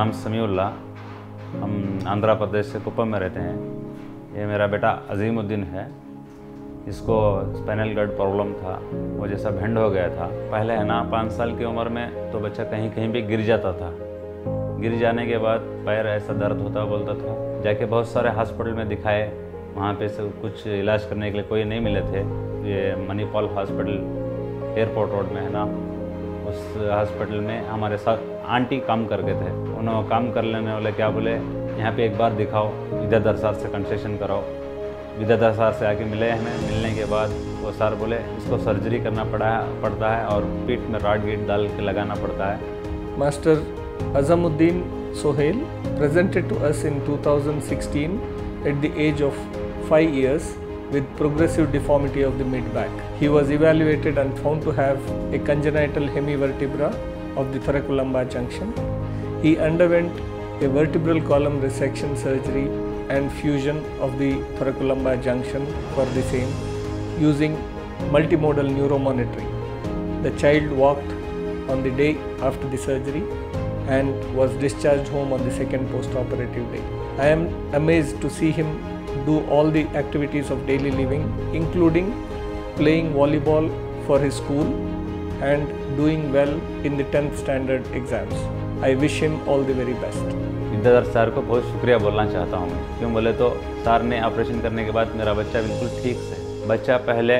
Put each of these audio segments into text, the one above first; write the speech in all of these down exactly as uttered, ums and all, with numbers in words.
नाम समीउल्लाह, हम आंध्र प्रदेश से कुप्पम में रहते हैं। ये मेरा बेटा अजीमुद्दीन है। इसको स्पाइनल कॉर्ड प्रॉब्लम था, वो जैसा बेंड हो गया था। पहले है ना पाँच साल की उम्र में तो बच्चा कहीं कहीं भी गिर जाता था। गिर जाने के बाद पैर ऐसा दर्द होता बोलता था। जाके बहुत सारे हॉस्पिटल में दिखाए, वहाँ पे से कुछ इलाज करने के लिए कोई नहीं मिले थे। ये मणिपाल हॉस्पिटल एयरपोर्ट रोड में है ना, उस हॉस्पिटल में हमारे साथ आंटी काम करके थे। उन्होंने काम कर लेने वाले क्या बोले, यहाँ पे एक बार दिखाओ, विद्याधर सर से कंसल्टेशन कराओ। विद्याधर सर से आके मिले हमें। मिलने के बाद वो सर बोले इसको सर्जरी करना पड़ा है पड़ता है और पीठ में रॉड गेट डाल के लगाना पड़ता है। Master Azamuddin Sohail presented to us in two thousand sixteen at the age of five years with progressive deformity of the mid-back. He was evaluated and found to have a congenital hemivertebra of the thoracolumbar junction. He underwent a vertebral column resection surgery and fusion of the thoracolumbar junction for the same using multimodal neuromonitoring. The child walked on the day after the surgery and was discharged home on the second post-operative day. I am amazed to see him do all the activities of daily living, including playing volleyball for his school and doing well in the tenth standard exams. I wish him all the very best. Vidyadhar sir को बहुत शुक्रिया बोलना चाहता हूँ मैं। क्यों बोले तो सर ने ऑपरेशन करने के बाद मेरा बच्चा बिल्कुल ठीक से, बच्चा पहले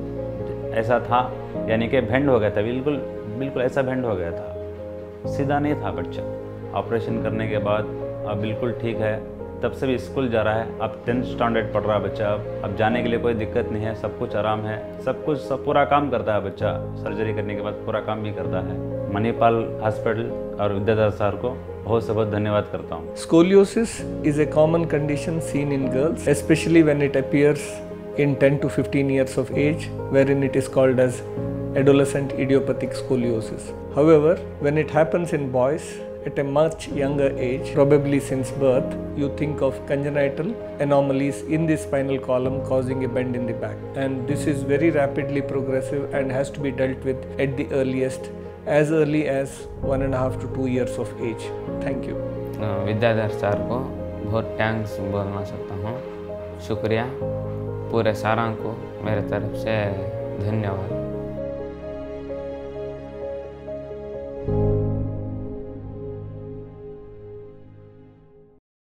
ऐसा था यानी कि बेंड हो गया था, बिल्कुल बिल्कुल ऐसा बेंड हो गया था, सीधा नहीं था बच्चा। ऑपरेशन करने के बाद अब बिल्कुल ठीक है। तब से भी स्कूल जा रहा है। अब टेंथ स्टैंडर्ड पढ़ रहा है बच्चा। अब अब जाने के लिए कोई दिक्कत नहीं है, सब कुछ आराम है, सब कुछ सब पूरा काम करता है बच्चा। सर्जरी करने के बाद पूरा काम भी करता है। मणिपाल हॉस्पिटल और विद्याधर सर को बहुत से बहुत धन्यवाद करता हूँ। Scoliosis is a common condition seen in girls, especially when it appears in ten to fifteen years of age, wherein it is called as adolescent idiopathic scoliosis. However, when it happens in boys at a much younger age, probably since birth, you think of congenital anomalies in the spinal column causing a bend in the back. And this is very rapidly progressive and has to be dealt with at the earliest, as early as one and a half to two years of age. Thank you. Vidyadhar sir को बहुत thanks बोलना चाहता हूँ। शुक्रिया। पूरे सारां को मेरे तरफ से धन्यवाद।